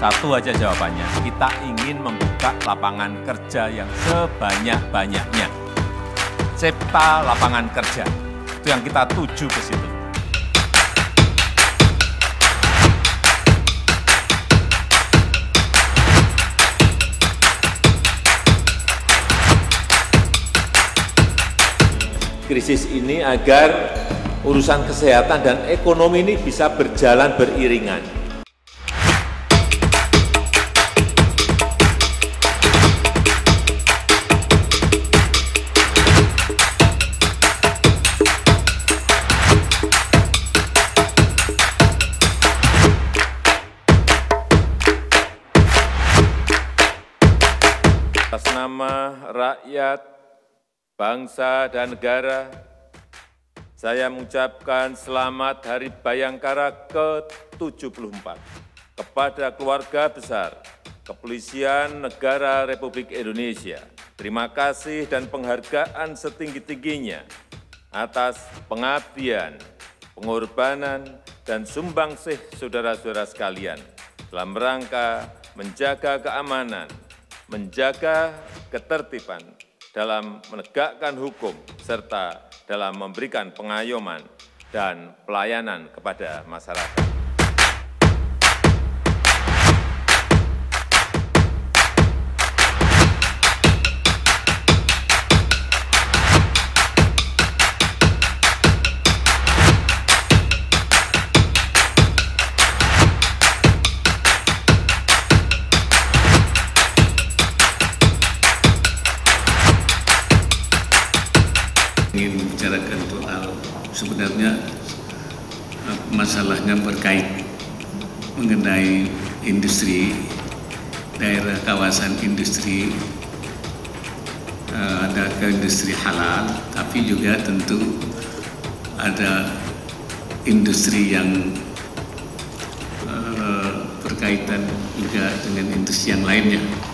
Satu aja jawabannya, kita ingin membuka lapangan kerja yang sebanyak-banyaknya. Cipta lapangan kerja, itu yang kita tuju ke situ. Krisis ini agar urusan kesehatan dan ekonomi ini bisa berjalan beriringan. Atas nama rakyat, bangsa dan negara, saya mengucapkan selamat Hari Bayangkara ke-74 kepada keluarga besar Kepolisian Negara Republik Indonesia. Terima kasih dan penghargaan setinggi-tingginya atas pengabdian, pengorbanan, dan sumbangsih saudara-saudara sekalian dalam rangka menjaga keamanan, menjaga ketertiban, dalam menegakkan hukum, serta dalam memberikan pengayoman dan pelayanan kepada masyarakat. Ingin membicarakan soal sebenarnya masalahnya berkait mengenai industri, daerah kawasan industri, ada ke industri halal, tapi juga tentu ada industri yang berkaitan juga dengan industri yang lainnya.